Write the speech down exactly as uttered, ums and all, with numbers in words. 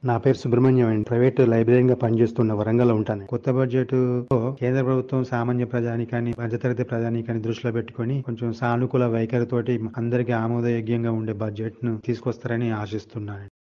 నా పేరు సుబ్రహ్మణ్యం అండి. ప్రైవేట్ లైబ్రరీగా పనిచేస్తున్న వరంగల్ లో ఉంటాను. కొత్త బడ్జెట్ లో కేంద్ర ప్రభుత్వం సామాన్య ప్రజానికాన్ని, మధ్యతరగతి ప్రజానికాన్ని దృష్టిలో పెట్టుకొని కొంచెం సానుకూల వైఖరితోటి అందరికీ ఆమోదయోగ్యంగా ఉండే బడ్జెట్ ను తీసుకొస్తారని ఆశిస్తున్నాను.